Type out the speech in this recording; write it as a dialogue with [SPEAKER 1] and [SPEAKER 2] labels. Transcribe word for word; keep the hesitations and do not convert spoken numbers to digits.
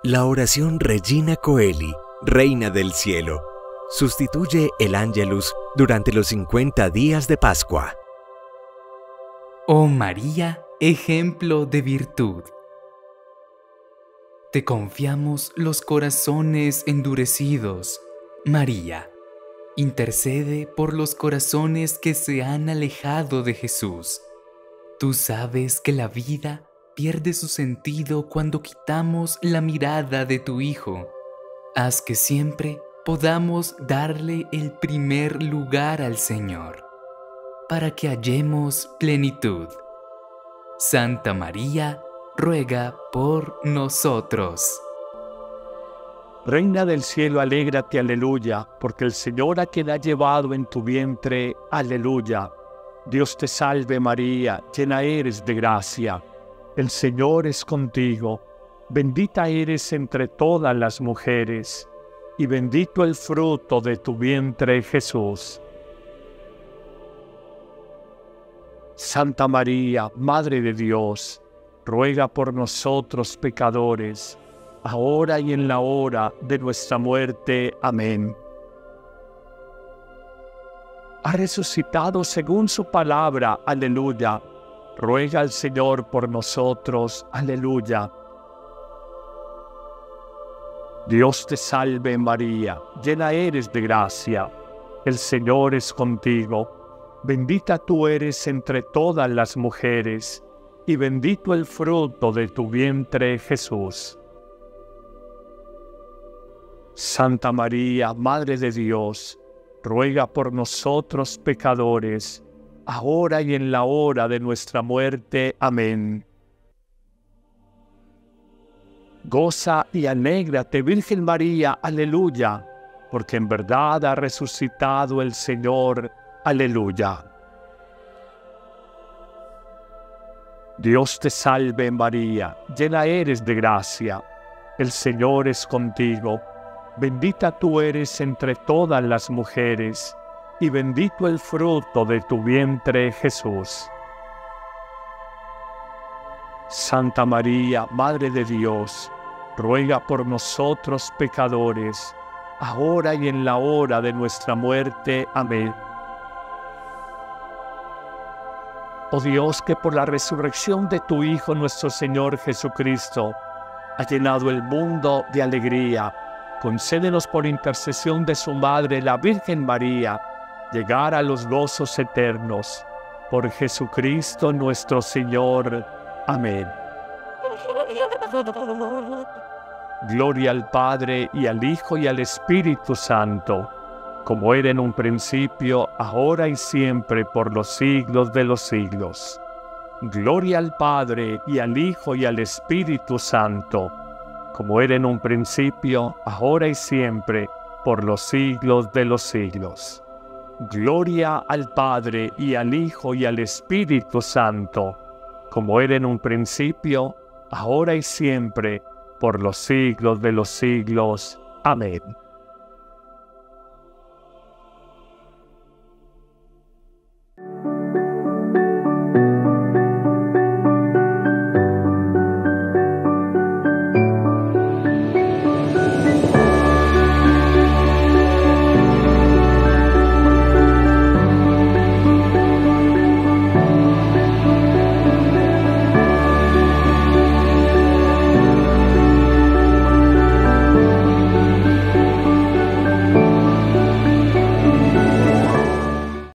[SPEAKER 1] La oración Regina Coeli, Reina del Cielo, sustituye el Ángelus durante los cincuenta días de Pascua.
[SPEAKER 2] Oh María, ejemplo de virtud. Te confiamos los corazones endurecidos. María, intercede por los corazones que se han alejado de Jesús. Tú sabes que la vida pierde su sentido cuando quitamos la mirada de tu Hijo. Haz que siempre podamos darle el primer lugar al Señor, para que hallemos plenitud. Santa María, ruega por nosotros.
[SPEAKER 3] Reina del cielo, alégrate, aleluya, porque el Señor a quien ha llevado en tu vientre, aleluya. Dios te salve María, llena eres de gracia. El Señor es contigo, bendita eres entre todas las mujeres, y bendito el fruto de tu vientre, Jesús. Santa María, Madre de Dios, ruega por nosotros pecadores, ahora y en la hora de nuestra muerte. Amén. Ha resucitado según su palabra, aleluya. Ruega al Señor por nosotros, aleluya. Dios te salve María, llena eres de gracia. El Señor es contigo. Bendita tú eres entre todas las mujeres, y bendito el fruto de tu vientre, Jesús. Santa María, Madre de Dios, ruega por nosotros pecadores, ahora y en la hora de nuestra muerte. Amén. Goza y alégrate, Virgen María, aleluya, porque en verdad ha resucitado el Señor, aleluya. Dios te salve María, llena eres de gracia, el Señor es contigo, bendita tú eres entre todas las mujeres, y bendito el fruto de tu vientre, Jesús. Santa María, Madre de Dios, ruega por nosotros pecadores, ahora y en la hora de nuestra muerte. Amén. Oh Dios, que por la resurrección de tu Hijo nuestro Señor Jesucristo ha llenado el mundo de alegría, concédenos por intercesión de su Madre, la Virgen María, llegar a los gozos eternos. Por Jesucristo nuestro Señor. Amén. Gloria al Padre, y al Hijo, y al Espíritu Santo, como era en un principio, ahora y siempre, por los siglos de los siglos. Gloria al Padre, y al Hijo, y al Espíritu Santo, como era en un principio, ahora y siempre, por los siglos de los siglos. Gloria al Padre, y al Hijo, y al Espíritu Santo, como era en un principio, ahora y siempre, por los siglos de los siglos. Amén.